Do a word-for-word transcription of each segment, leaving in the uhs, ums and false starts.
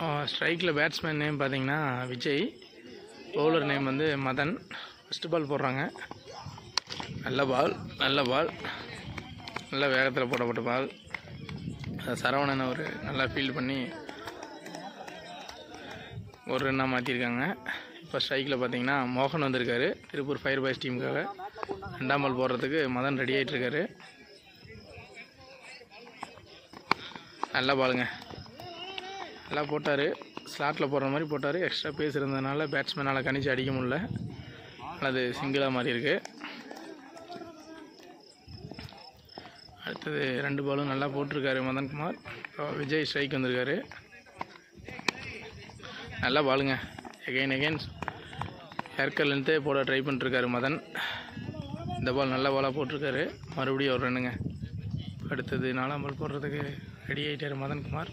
ஸ்ட்ரைக்கில் batsman name பார்த்தீங்கன்னா Vijay, bowler name வந்து மதன். ஃபஸ்ட்டு பால் போடுறாங்க. நல்ல பால் நல்ல பால் நல்ல வேகத்தில் போடப்பட்ட பால். சரவணனை ஒரு நல்லா ஃபீல்டு பண்ணி ஒரு ரன்னாக மாற்றிருக்காங்க. இப்போ ஸ்ட்ரைக்கில் பார்த்தீங்கன்னா மோகன் வந்திருக்காரு திருப்பூர் ஃபயர் பாய்ஸ் டீமுக்காக. ரெண்டாம் பால் போடுறதுக்கு மதன் ரெடி ஆகிட்டுருக்காரு. நல்ல பாலுங்க, நல்லா போட்டார். ஸ்லாட்டில் போடுற மாதிரி போட்டார். எக்ஸ்ட்ரா பேஸ் இருந்ததுனால பேட்ஸ்மேனால் கணிச்சு அடிக்க முடியல. அது சிங்கிளாக மாதிரி இருக்குது. அடுத்தது ரெண்டு பாலும் நல்லா போட்டிருக்காரு மதன்குமார். விஜய் ஸ்ட்ரைக் வந்திருக்காரு. நல்லா பாலுங்க. எகைன் எகைன் ஏர்கர்லேருந்தே போட ட்ரை பண்ணிட்டுருக்காரு மதன். இந்த பால் நல்ல பாலாக போட்டிருக்காரு. மறுபடியும் ஒரு ரன்னுங்க. அடுத்தது நாலாம் பால் போடுறதுக்கு ரெடி ஆகிட்டார் மதன்குமார்.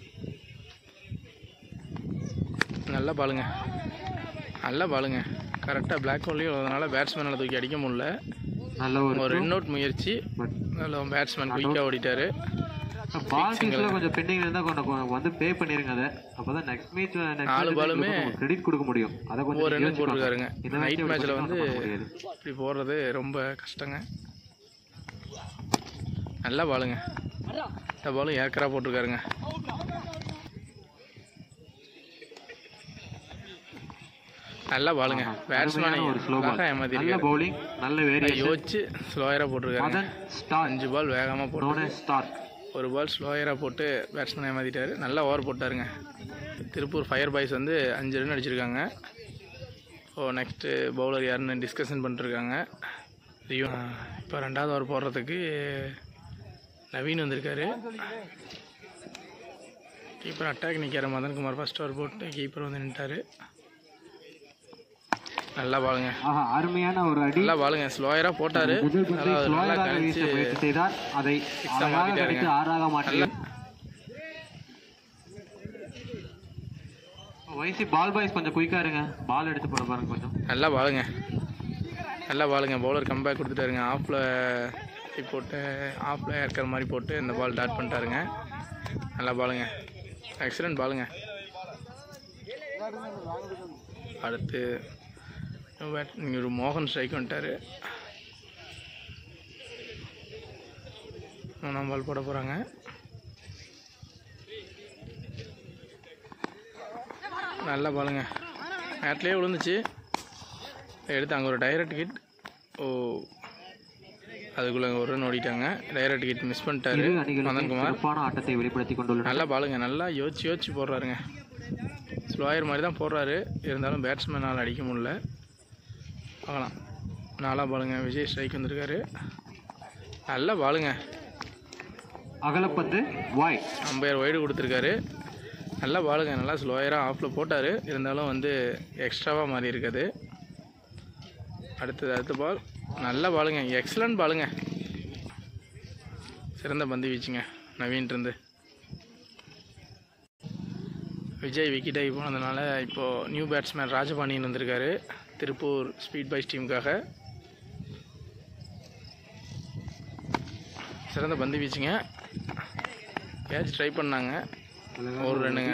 நல்ல பாலுங்க நல்ல பாலுங்க கரெக்டாக பிளாக் ஹோல்லையும் அதனால பேட்ஸ்மேனால் தூக்கி அடிக்க முடியல. நல்ல ஒரு ரன் அவுட் முயற்சி. நல்ல பேட்ஸ்மேன் குயிக்காக ஓடிட்டார். கொஞ்சம் பெண்டிங் இருந்தால் கொஞ்சம் வந்து பே பண்ணிருங்க. அதை அப்போதான் நெக்ஸ்ட் மேட்ச் நாலு பாலுமே கிரெடிட் கொடுக்க முடியும். அதை கொஞ்சம் ஒரு ரன் போட்டிருக்காருங்க. நைட் மேட்ச்சில் வந்து இப்படி போடுறது ரொம்ப கஷ்டங்க. நல்லா பாலுங்க. இந்த பாலும் ஏக்கராக போட்டிருக்காருங்க. நல்லா பாலுங்க. பேட்ஸ்மேனை யோசிச்சு ஸ்லோயராக போட்டிருக்காரு. அஞ்சு பால் வேகமாக போட்டு ஒரு பால் ஸ்லோயராக போட்டு பேட்ஸ்மேனை ஏமாற்றிட்டாரு. நல்லா ஓவர் போட்டாருங்க. திருப்பூர் ஃபயர் பாய்ஸ் வந்து அஞ்சு ரன் அடிச்சிருக்காங்க. ஸோ நெக்ஸ்ட்டு பவுலர் யாருன்னு டிஸ்கஷன் பண்ணிட்டுருக்காங்க. இப்போ ரெண்டாவது ஓவர் போடுறதுக்கு நவீன் வந்திருக்காரு. கீப்பர் அட்டாக் நிற்கிற மதன்குமார் ஃபர்ஸ்ட் ஓவர் போட்டு கீப்பர் வந்து நின்ட்டார். நல்லா பாலுங்க. அருமையான ஒரு அடி. நல்லா பாலுங்க. ஸ்லோயராக போட்டார். நல்லா கழிச்சு செய்தார். அதை ஆறாக மாற்றி வயசு பால் பாய்ஸ் கொஞ்சம் குயிக்காக இருங்க. பால் எடுத்து போட பாருங்க கொஞ்சம். நல்லா பாலுங்க நல்லா பாலுங்க. பவுலர் கம்பேக் கொடுத்துட்டாருங்க. ஆஃபில் போட்டு ஆஃபில் ஏற்கிற மாதிரி போட்டு இந்த பால் டாட் பண்ணிட்டாருங்க. நல்லா பாலுங்க. எக்ஸலண்ட் பாலுங்க. அடுத்து இங்கே ஒரு மோகன் ஸ்ட்ரைக் வந்துட்டார். மூணாம் பால் போட போகிறாங்க. நல்ல பாலுங்க. மேட்லேயே விழுந்துச்சு. எடுத்து அங்கே ஒரு டைரக்ட் கிட். ஓ அதுக்குள்ளே ஒரு ரன் ஓடிட்டாங்க. டைரக்ட் கிட் மிஸ் பண்ணிட்டாரு மதன்குமார். ஆட்டத்தை வெளிப்படுத்தி கொண்டு நல்லா பாலுங்க. நல்லா யோசிச்சு யோசிச்சு போடுறாருங்க. ஸ்லோயர் மாதிரி தான் போடுறாரு. இருந்தாலும் பேட்ஸ்மேனால் அடிக்க முடியல. பார்க்கலாம். நாலா பாலுங்க. விஜய் ஸ்ட்ரைக் வந்திருக்காரு. நல்ல பாலுங்க. அகலப்பந்து வாய். அம்பையர் வைடு கொடுத்துருக்காரு. நல்ல பாலுங்க. நல்லா ஸ்லோயராக ஆஃபில் போட்டார். இருந்தாலும் வந்து எக்ஸ்ட்ராவாக மாறி இருக்குது. அடுத்தது அடுத்த பால் நல்ல பாலுங்க. எக்ஸலண்ட் பாலுங்க. சிறந்த பந்து வீச்சுங்க நவீன்ட்டு. விஜய் விக்கெட் ஆகி போனதுனால இப்போது நியூ பேட்ஸ்மேன் ராஜபாண்டியன் வந்திருக்காரு திருப்பூர் ஸ்பீட் பாய்ஸ் டீமுக்காக. சிறந்த பந்து வீச்சுங்க. கேட்ச் ட்ரை பண்ணாங்க. ஒரு ரன்னுங்க.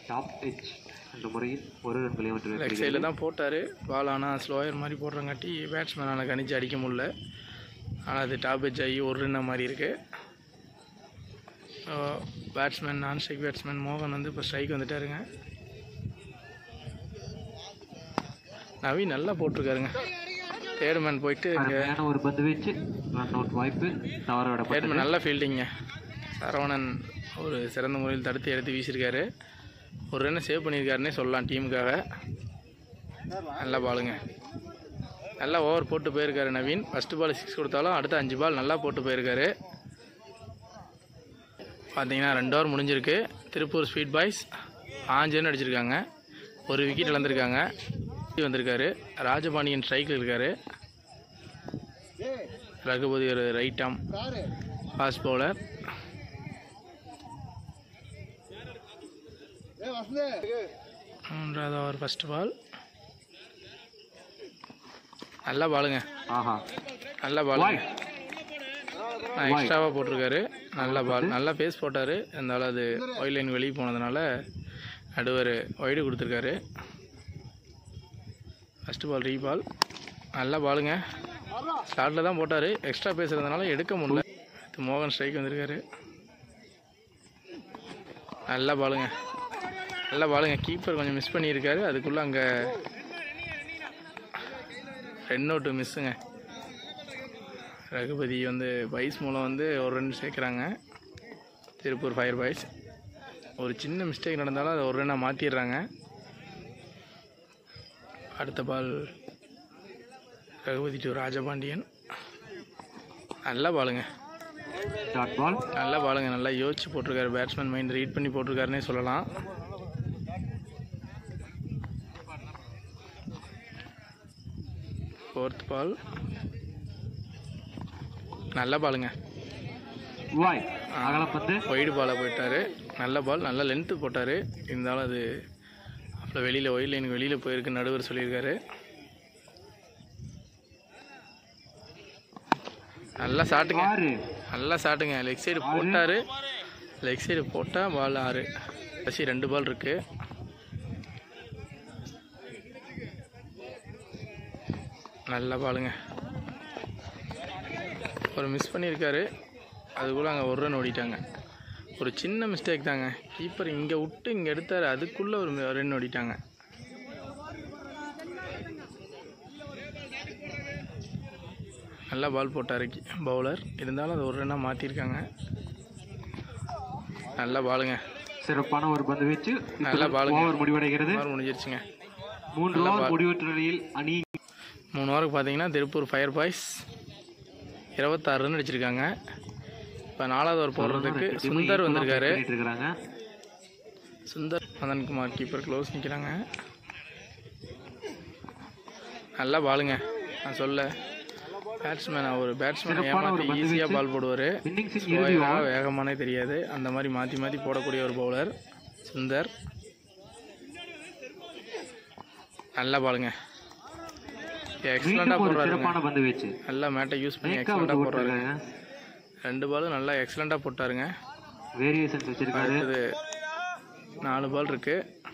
லெக் சைடில் தான் போட்டார் பால். ஆனால் ஸ்லோயர் மாதிரி போடுறங்காட்டி பேட்ஸ்மேனால் கணிச்சு அடிக்க முடியல. ஆனால் அது டாப் எட்ஜ் ஆகி ஒரு ரன்ன மாதிரி இருக்குது. பேட்ஸ்மேன் நான் ஸ்ட்ரைக் பேட்ஸ்மேன் மோகன் வந்து இப்போ ஸ்ட்ரைக் வந்துட்டாருங்க. நவீன் நல்லா போட்டிருக்காருங்க. தேர்ட் மேன் போயிட்டு ஒரு பந்து வீச்சு வாய்ப்பு. தேர்ட் மேன் நல்ல ஃபீல்டிங்க. சரவணன் ஒரு சிறந்த முறையில் தடுத்து எடுத்து வீசியிருக்காரு. ஒரு ரன்னை சேவ் பண்ணியிருக்காருன்னே சொல்லலாம் டீமுக்காக. நல்லா பாலுங்க. நல்லா ஓவர் போட்டு போயிருக்காரு நவீன். ஃபஸ்ட்டு பால் சிக்ஸ் கொடுத்தாலும் அடுத்த அஞ்சு பால் நல்லா போட்டு போயிருக்காரு. பார்த்தீங்கன்னா ரெண்டு ஓவர் முடிஞ்சிருக்கு. திருப்பூர் ஸ்பீட் பாய்ஸ் ஆஞ்சு ரன் அடிச்சிருக்காங்க. ஒரு விக்கெட் இழந்திருக்காங்க. வந்திருக்காரு ராஜபாண்டியன் ஸ்ட்ரைக்கில் இருக்கார். ரகுபதி ஒரு ரைட் ஆம் ஃபாஸ்ட் பவுலர். மூன்றாவது ஓவர் ஃபர்ஸ்ட் பால். நல்ல பாலுங்க. நல்ல பாலுங்க. எக்ஸ்ட்ராவாக போட்டிருக்காரு. நல்ல பால். நல்லா பேஸ் போட்டார். இருந்தாலும் அது ஒயிட் லைன் வெளியே போனதுனால நடுவர் ஒய்டு கொடுத்துருக்காரு. First ball reball. நல்ல பாலுங்க. ஸ்டார்ட்டில் தான் போட்டார். எக்ஸ்ட்ரா பேசுகிறதுனால எடுக்க முடியல. மோகன் ஸ்ட்ரைக் வந்திருக்காரு. நல்ல பாலுங்க. நல்ல பாலுங்க. கீப்பர் கொஞ்சம் மிஸ் பண்ணியிருக்காரு. அதுக்குள்ளே அங்கே ரன் அவுட்டு மிஸ்ஸுங்க. ரகுபதி வந்து பைஸ் மூலம் வந்து ஒரு ரன் சேர்க்குறாங்க திருப்பூர் ஃபயர் பாய்ஸ். ஒரு சின்ன மிஸ்டேக் நடந்தாலும் அதை ஒரு ரன்னாக மாற்றிடுறாங்க. அடுத்த பால் ரகுபதி டு ராஜபாண்டியன். நல்ல பாலுங்க. பால் நல்ல பாலுங்க. நல்லா யோசிச்சு போட்டிருக்காரு. பேட்ஸ்மேன் மைண்ட் ரீட் பண்ணி போட்டிருக்காருன்னே சொல்லலாம். Fourth ball. நல்ல பாலுங்க. ஒய்டு பாலாக போயிட்டார். நல்ல பால். நல்ல லென்த்து போட்டார். இருந்தாலும் அது அவ்வளோ வெளியில் ஒயிட் லைனுக்கு வெளியில் போயிருக்கு நடுவர் சொல்லியிருக்காரு. நல்லா சாட்டுங்க. நல்லா சாட்டுங்க. லெக் சைடு போட்டார். லெக் சைடு போட்டால் பால் ஆறு. கடைசி ரெண்டு பால் இருக்குது. நல்ல பாலுங்க. ஒரு மிஸ் பண்ணியிருக்காரு. அதுக்குள்ளே அங்கே ஒரு ரன் ஓடிட்டாங்க. ஒரு சின்ன மிஸ்டேக் தாங்க. கீப்பர் இங்கே விட்டு இங்கே எடுத்தார். அதுக்குள்ளே ஒரு ரன் ஓடிட்டாங்க. நல்லா பால் போட்டார் பவுலர். இருந்தாலும் அது ஒரு ரன்னாக மாற்றிருக்காங்க. நல்ல பாலுங்க. சிறப்பான ஒரு பந்து வீச்சு. நல்ல பாலுங்க. முடிவடைகிறது. முடிஞ்சிருச்சுங்க. மூன்று ஓவர் முடிவற்ற நிலையில் அணி மூணு ஓவருக்கு பார்த்தீங்கன்னா திருப்பூர் ஃபயர் பாய்ஸ் இருபத்தாறு ரன் அடிச்சிருக்காங்க. இப்போ நாலாவது ஓவர் போடுறதுக்கு சுந்தர் வந்திருக்காரு. சுந்தர் மதன்குமார் கீப்பர் க்ளோஸ் நிற்கிறாங்க. நல்ல பாலுங்க. நான் சொல்ல பேட்ஸ்மேன் ஒரு பேட்ஸ்மேன் ஏமாற்றி ஈஸியாக பால் போடுவார். வேகமானே தெரியாது. அந்த மாதிரி மாற்றி மாற்றி போடக்கூடிய ஒரு பவுலர் சுந்தர். நல்ல பாலுங்க. எக்ஸலண்டாக போடுறாரு. நல்லா மேட்டை யூஸ் பண்ணி எக்ஸலண்டாக போடுறாரு. ரெண்டு பாலும் நல்லா எக்ஸலண்டாக போட்டாருங்க. வேரியேஷன்ஸ் வச்சிருக்காரு. அடுத்தது நாலு பால் இருக்கு.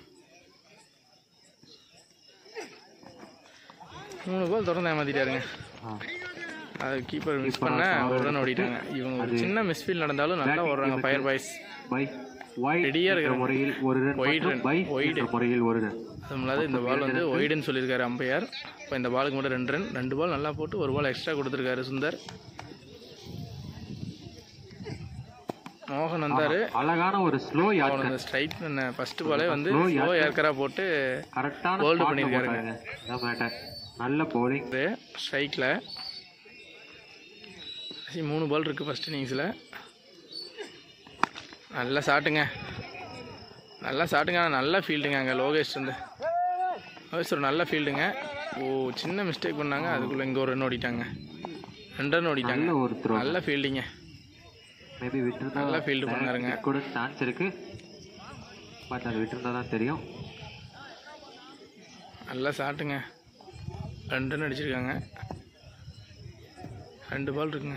மூணு பால் தொடர்ந்து ஏமாத்திட்டாருங்க. அது கீப்பர் மிஸ் பண்ண ஒரு ரன் ஓடிட்டாங்க. இவங்க ஒரு சின்ன மிஸ்ஃபீல் நடந்தாலும் நல்லா ஓடுறாங்க ஃபயர் பாய்ஸ். ரெடியாக இருக்கிற முறையில் ஒரு ஒயிட் ரன். ஒயிடு முறையில் ஒரு ரன். அது இல்லாத இந்த பால் வந்து ஒயிடுன்னு சொல்லியிருக்காரு அம்பையர். இப்போ இந்த பாலுக்கு மட்டும் ரெண்டு ரன். ரெண்டு பால் நல்லா போட்டு ஒரு பால் எக்ஸ்ட்ரா கொடுத்துருக்காரு சுந்தர். மோகன் வந்தாரு. அழகான ஒரு ஸ்லோ யார்க்கர். ஸ்ட்ரைட் பண்ண ஃபர்ஸ்ட் பாலே வந்து ஸ்லோ யார்க்கரா போட்டு கரெக்டான ஹோல்ட் பண்ணிருக்காருங்க. நல்ல பவுலிங். ஸ்ட்ரைக்ல மூணு பால் இருக்கு ஃபர்ஸ்ட் இன்னிங்ஸ்ல. நல்லா சாட்டுங்க. நல்லா சாட்டுங்க. நல்ல ஃபீல்டுங்க. அங்கே லோகேஷ் வந்து லோகேஷ் ஒரு நல்ல ஃபீல்டுங்க. ஓ சின்ன மிஸ்டேக் பண்ணாங்க. அதுக்குள்ளே இங்கே ஒரு ரன் ஓடிட்டாங்க. ரெண்டு ரன் ஓடிட்டாங்க. நல்ல ஃபீல்டிங்க. மேபி விட்டுருந்தா நல்லா ஃபீல்டு பண்ணாருங்க. கூட சான்ஸ் இருக்கு. பட் அது விட்டுருந்தா தான் தெரியும். நல்லா சாட்டுங்க. ரெண்டு ரன் அடிச்சிருக்காங்க. ரெண்டு பால் இருக்குங்க.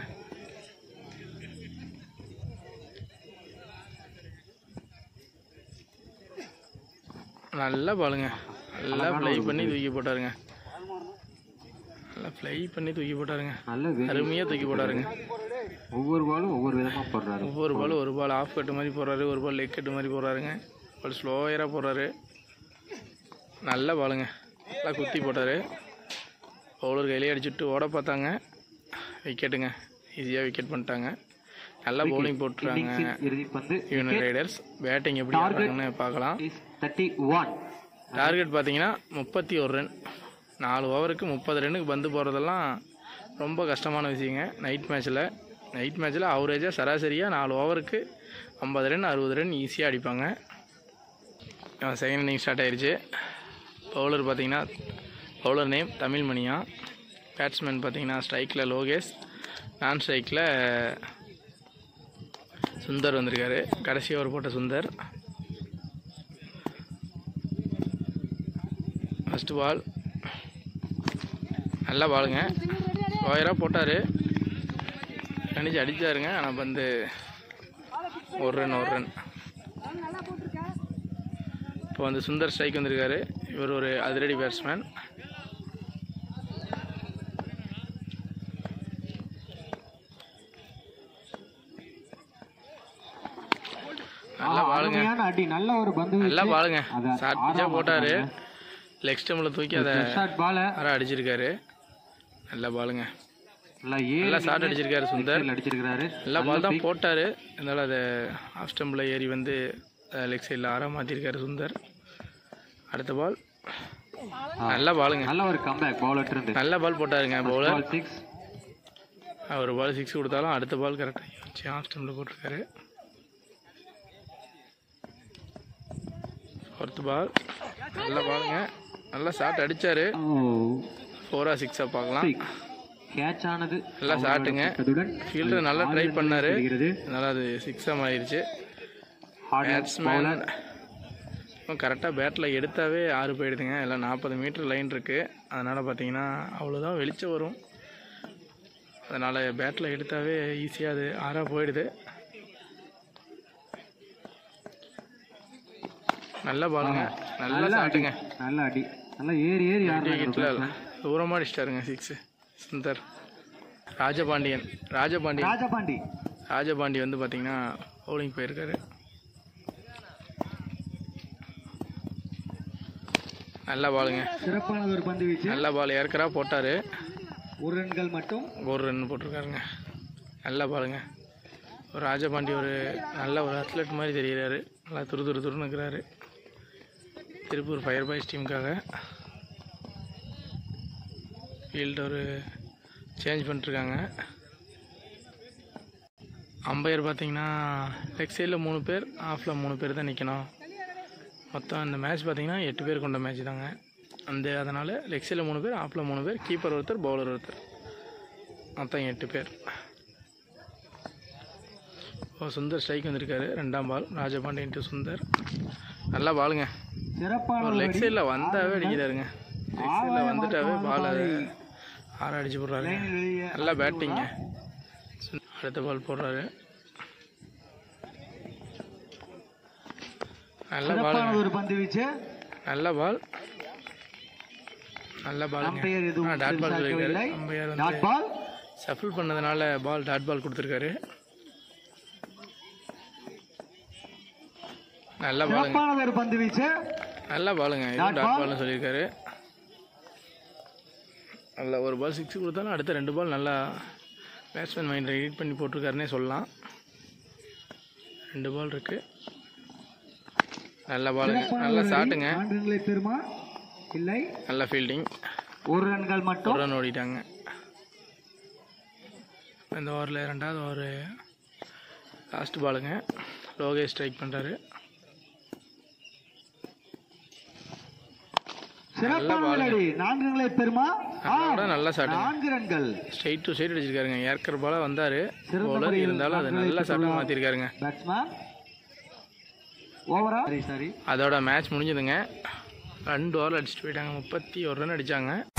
நல்லா பாலுங்க. நல்லா ஃப்ளை பண்ணி தூக்கி போட்டாருங்க. நல்லா ஃப்ளை பண்ணி தூக்கி போட்டாருங்க. அருமையாக தூக்கி போட்டாருங்க. ஒவ்வொரு பாலும் ஒவ்வொரு விதமாக போடுறாரு. ஒவ்வொரு பாலும் ஒரு பால் ஆஃப் கட்டு மாதிரி போடுறாரு. ஒரு பால் லெக் கட்டு மாதிரி போடுறாருங்க. ஒரு ஸ்லோயராக போடுறாரு. நல்ல பாலுங்க. நல்லா குத்தி போட்டார். பவுலர் கையிலே அடிச்சுட்டு ஓட பார்த்தாங்க. விக்கெட்டுங்க. ஈஸியாக விக்கெட் பண்ணிட்டாங்க. நல்லா பவுலிங் போட்டுறாங்க யூனியன் ரைடர்ஸ். பேட்டிங் எப்படி ஆடுறாங்கன்னு பார்க்கலாம். டார்கெட் பார்த்தீங்கன்னா முப்பத்தி ஒரு ரன். நாலு ஓவருக்கு முப்பது ரன்னுக்கு பந்து போகிறதெல்லாம் ரொம்ப கஷ்டமான விஷயங்க. நைட் மேட்ச்சில் நைட் மேட்ச்சில் அவரேஜாக சராசரியாக நாலு ஓவருக்கு ஐம்பது ரன் அறுபது ரன் ஈஸியாக அடிப்பாங்க. செகண்ட் இன்னிங் ஸ்டார்ட் ஆயிடுச்சு. பவுலர் பார்த்தீங்கன்னா பவுலர் நேம் தமிழ்மணியா. பேட்ஸ்மேன் பார்த்தீங்கன்னா ஸ்ட்ரைக்கில் லோகேஷ். நான் ஸ்ட்ரைக்கில் சுந்தர் வந்திருக்காரு. கடைசி ஓவர் போட்ட சுந்தர். ஃபஸ்ட்டு பால் நல்ல பாலுங்க. லோயராக போட்டார். கணிச்சு அடித்தாருங்க. ஆனால் வந்து ஒரு ரன் ஒரு ரன் இப்போ வந்து சுந்தர் ஸ்ட்ரைக் வந்திருக்காரு. இவர் ஒரு அதிரடி பேட்ஸ்மேன். நல்லா பாலுங்க, நல்ல ஒரு பந்து, நல்லா பாலுங்க. ஷார்ட் பிச்சா போட்டாரு, லெக் ஸ்டம்பில் தூக்கி அதை அரை அடிச்சிருக்காரு. நல்லா பாலுங்க, நல்லா ஷார்ட் அடிச்சிருக்காரு சுந்தர். அடிச்சிருக்காரு, நல்லா பால் தான் போட்டாரு, இருந்தாலும் அதை ஆஃப் ஸ்டம்பில் ஏறி வந்து லெக் சைடில் அரை மாற்றிருக்காரு சுந்தர். அடுத்த பால் நல்லா பாலுங்க, நல்ல ஒரு கம்பேக் பவுலர் இருந்து நல்ல பால் போட்டாருங்க பவுலர். ஒரு பால் சிக்ஸ் கொடுத்தாலும் அடுத்த பால் கரெக்டாக வச்சு ஆஃப் ஸ்டம்பில் போட்டிருக்காரு. ஃபோர்த் பால் நல்ல பாலுங்க, நல்லா ஷாட் அடிச்சாரு. ஃபோரா சிக்ஸா பார்க்கலாம். கேட்ச் ஆனது நல்லா ஷாட்டுங்க. ஃபீல்டர் நல்லா ட்ரை பண்ணாரு, அதனால அது சிக்ஸா மாறிடுச்சு. பேட்ஸ்மேன் கரெக்டாக பேட்டில் எடுத்தாவே ஆறு போயிடுதுங்க. எல்லாம் நாற்பது மீட்டர் லைன் இருக்குது, அதனால் பார்த்தீங்கன்னா அவ்வளோதான் வெளிச்சம் வரும். அதனால் பேட்டில் எடுத்தாவே ஈஸியாக அது ஆறாக போயிடுது. நல்ல பாலுங்க, நல்லா ஷாட்டுங்க, நல்ல அடி, நல்லா ஏறி ஏறி கிட்ட தூரமாக அடிச்சிட்டாருங்க சிக்ஸு சுந்தர். ராஜபாண்டியன் ராஜபாண்டி ராஜபாண்டி ராஜபாண்டி வந்து பார்த்தீங்கன்னா பவுலிங் போயிருக்காரு. நல்ல பாலுங்க, சிறப்பான ஒரு பந்து வீச்சு. நல்ல பால் ஏற்கரா போட்டார், ஒரு ரன்கள் மட்டும், ஒரு ரன் போட்டிருக்காருங்க. நல்ல பாலுங்க. ஒரு ராஜபாண்டி ஒரு நல்ல ஒரு அத்லெட் மாதிரி தெரிகிறாரு, நல்லா துரு துரு துருன்னு இருக்கிறாரு. திருப்பூர் ஃபயர் பாய்ஸ் டீமுக்காக ஃபீல்டு ஒரு சேஞ்ச் பண்ணிட்டுருக்காங்க. அம்பையர் பார்த்தீங்கன்னா லெக் சைடில் மூணு பேர், ஆஃபில் மூணு பேர் தான் நிற்கணும். மொத்தம் இந்த மேட்ச் பார்த்தீங்கன்னா எட்டு பேர் கொண்ட மேட்ச் தாங்க. அந்த அதனால் லெக் சைடில் மூணு பேர், ஆஃபில் மூணு பேர், கீப்பர் ஒருத்தர், பவுலர் ஒருத்தர், மொத்தம் எட்டு பேர். ஓ சுந்தர் ஸ்ட்ரைக் வந்திருக்காரு. ரெண்டாம் பால் ராஜபாண்டியன் டு சுந்தர். நல்லா பாலுங்க, ஒரு லெக் சைடில் வந்தாவே அடிக்கிறாருங்க. லெக் சைடில் வந்துட்டாவே பால் ஆற அடிச்சு போடுறாரு. நல்லா பேட்டிங்க. அடுத்த பால் போடுறாரு. நல்ல பால், ஒரு பந்து வீச்சு, நல்ல பால், நல்ல பாலுங்க. டாட் பால் சொல்லியிருக்காரு அம்பையர். வந்து ஷஃபிள் பண்ணதுனால பால் டாட் பால் கொடுத்துருக்காரு. நல்ல பாலுங்க, பந்து வீச்சு, நல்ல பாலுங்க. இதுவும் டாட் பால்னு சொல்லியிருக்காரு. நல்ல ஒரு பால் சிக்ஸ் கொடுத்தாலும் அடுத்த ரெண்டு பால் நல்லா பேட்ஸ்மேன் மைண்ட் எடிட் பண்ணி போட்டிருக்காருன்னே சொல்லலாம். ரெண்டு பால் இருக்குது. நல்ல பாலுங்க, நல்ல ஷாட்டுங்க, நல்ல ஃபீல்டிங். ஒரு ரன்கள் மட்டும், ஒரு ரன் ஓடிட்டாங்க. இந்த ஓவரில் ரெண்டாவது ஓவர் லாஸ்ட் பாலுங்க. லோகேஷ் ஸ்ட்ரைக் பண்ணுறாரு. நல்லா ஷாட்டுங்க, ஸ்ட்ரைட் டு சைட் அடிச்சிருக்காருங்க. ஏற்கர் பால வந்தார் பவுலர், இருந்தாலும் அது நல்லா ஷாட்டாக மாற்றிருக்காருங்க. அதோட மேட்ச் முடிஞ்சதுங்க. ரெண்டு ஓவர் அடிச்சுட்டு போயிட்டாங்க. முப்பத்தி ஒரு ரன் அடித்தாங்க.